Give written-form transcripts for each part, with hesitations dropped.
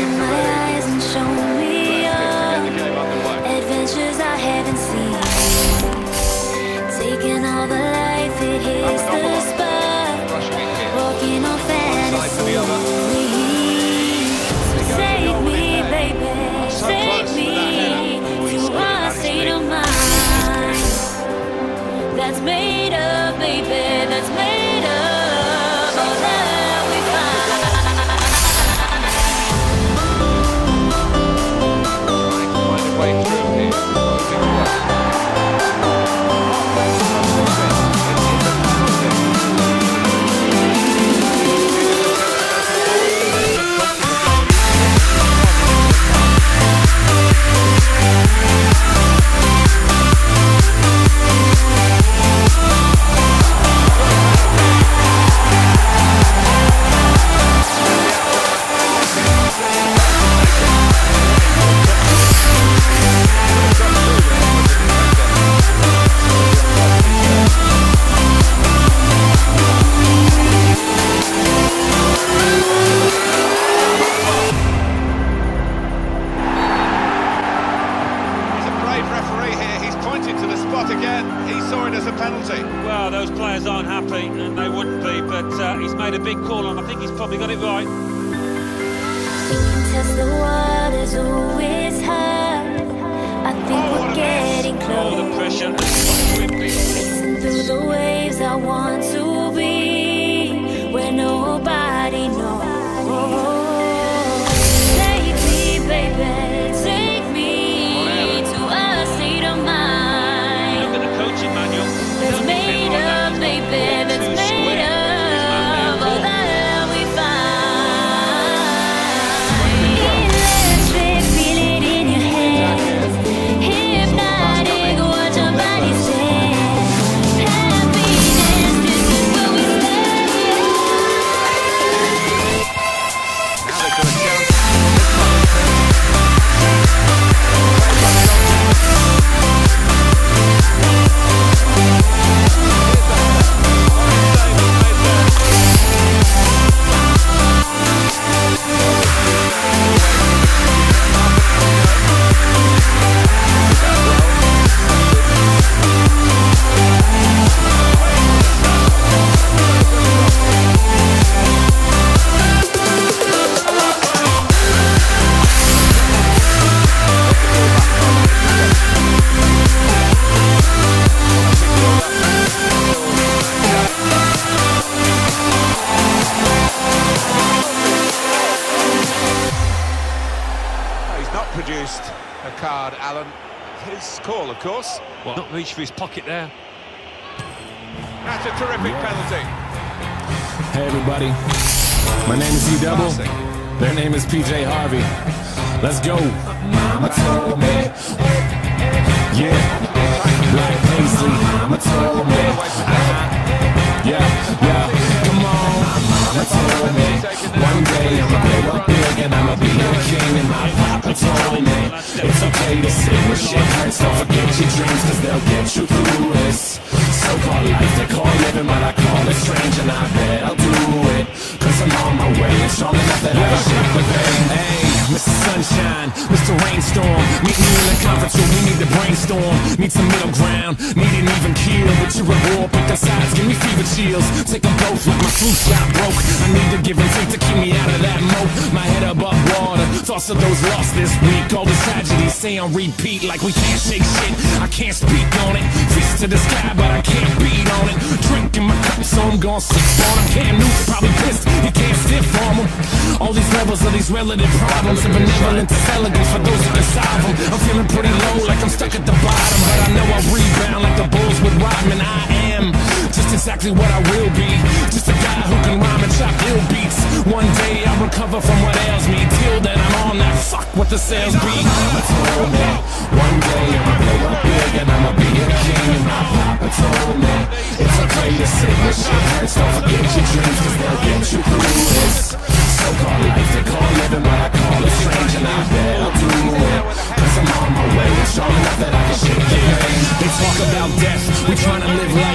Open my eyes and show me all adventures I haven't seen. Taking all the life, it hits the spot. Walking on fantasy. So take me, baby, take me to a state of mind that's made up, baby, that's made up all that we find. Find a way through here. Well, those players aren't happy, and they wouldn't be, but he's made a big call, and I think he's probably got it right. We can test the waters, oh, it's hard. I think we're getting close. Oh, the pressure. Racing through the waves, I want to be where nobody knows. Take me, baby, take me to a state of mind. Look at the coaching manual. That's made up, baby, that's made up all that we find. Electric, feel it in your hands. Hypnotic, watch your body stand. Happiness, this is where we stand. Now they've got a chance. Produced a card, Alan. His call, of course. Well, not reach for his pocket there. That's a terrific penalty. Hey everybody, my name is E-Double. Their name is PJ Harvey. Let's go. Mama told me. Yeah. Black Paisley. Mama told me. Yeah. Come on. Mama told me. One day I'ma grow up big and I'ma be a king. And my papa told me it's okay to sit where shit hurts. Don't forget your dreams, cause they'll get you through this so-called life they call living, but I call it strange. And I bet I'll do it, cause I'm on my way and strong enough that I can shake the pain. Hey, Mr. Sunshine, Mr. Rainstorm, meet me in the conference room, we need to brainstorm. Need some middle ground, need an even keel. But you're a war, pick the sides, give me fever chills. Take them both like my flu shot broke. I need to give and take to keep me out of that moat. My head above water, thoughts of those lost this week. All the tragedies stay on repeat like we can't shake shit. I can't speak on it, fist to the sky but I can't beat on it. Drinking my cup so I'm gon' sip on him. Cam Newton's probably pissed, you can't stiff on him. All these levels of these relative problems and benevolent elegance for those who can solve them. I'm feeling pretty low like I'm stuck at the bottom, but I know I'll rebound like the Bulls with Rodman. I am just exactly what I will be, just a guy who can rhyme and chop ill beats. One day I'll recover from what ails me. Till then I'm on that fuck what the sales be. Mama told me one day I'ma blow up big and I'ma be a king. And my papa told me it's okay to sit where shit hurts. Don't forget your dreams, cause they'll get you through this so-called life they call living, but I call it strange. And I bet I'll do it, cause I'm on my way and strong enough that I can shake it. They talk about death, we tryna live life while they say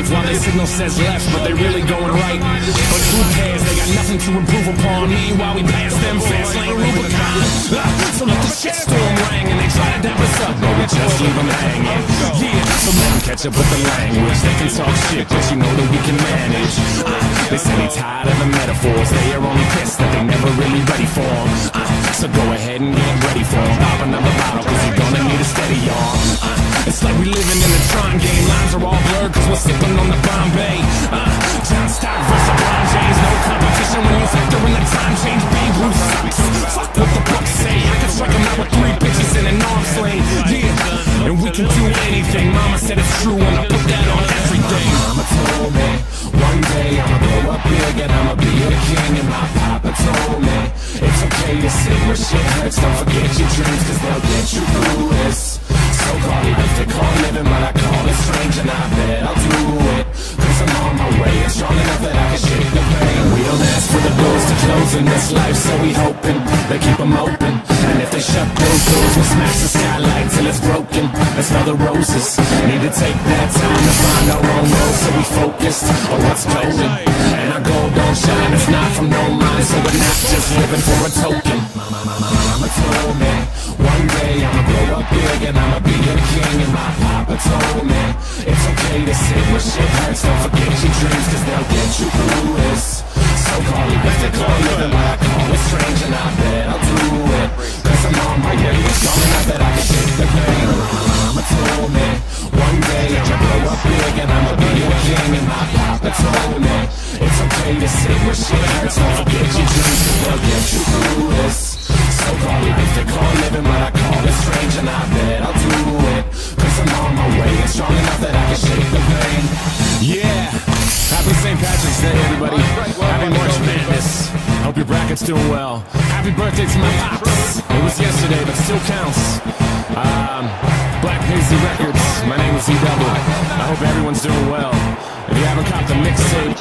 signal says left, but they really going right. But who cares, they got nothing to improve upon. Meanwhile we pass them fast lane Rubicon. So let the shitstorm ring and they try to dap us up, but we just leave them hanging. Yeah, so let them catch up with the language. They can talk shit, but you know that we can manage. They say they tired of the metaphors, they are only pissed that they never really ready for them. So go ahead and get ready for them. Pop another bottle, cause you're gonna need a steady arm. It's like we living in the Tron game. Lines are all blurred cause we're sipping on the Bombay. John Stock versus LeBron James. No competition when you factor in the time change. Babe Ruth sucks. Fuck what the Bucks say. I can strike him out with 3 pitches in an arm sling. Yeah, and we can do anything. Mama said it's true and I put that on everything. Mama told me one day I'ma grow up big and I'ma be a king. And my papa told me it's okay to sit where shit hurts. Don't forget your dreams cause they'll get you through this so-called life they call living, but I call it strange. And I bet I'll do it cause I'm on my way and strong enough that I can shake the pain. We don't ask for the doors to close in this life, so we hoping they keep them open. And if they shut those doors, we'll smash the skylight till it's broken. Let's smell the roses. Need to take that time to find our own road, so we focused on what's golden. And our gold don't shine, it's not from no mind, so we're not just living for a token. Mama told me one day I'ma grow up big and I'ma be a king. And my papa told me it's okay to sit where shit hurts. Don't forget your dreams cause they'll get you through this so-called life they call living, but I call it strange. And I bet I'll do it cause I'm on my way and strong enough that I can shake the pain. Mama told me one day I'ma grow up big and I'ma be a king. And my papa told me it's okay to sit where shit hurts. Don't forget your dreams cause they'll get you through this so-called life they call living, but I call it strange. And I bet I'll do it cause I'm on my way and strong enough that I can shake the pain. Yeah, happy St. Patrick's Day everybody. Happy March Madness. Hope your bracket's doing well. Happy birthday to my pops. It was yesterday but still counts. Black Paisley Records, my name is E-Double. I hope everyone's doing well. If you haven't copped the mixtape,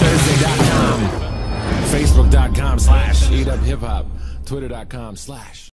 RainThursday.com, Facebook.com/EatUpHipHop, Twitter.com/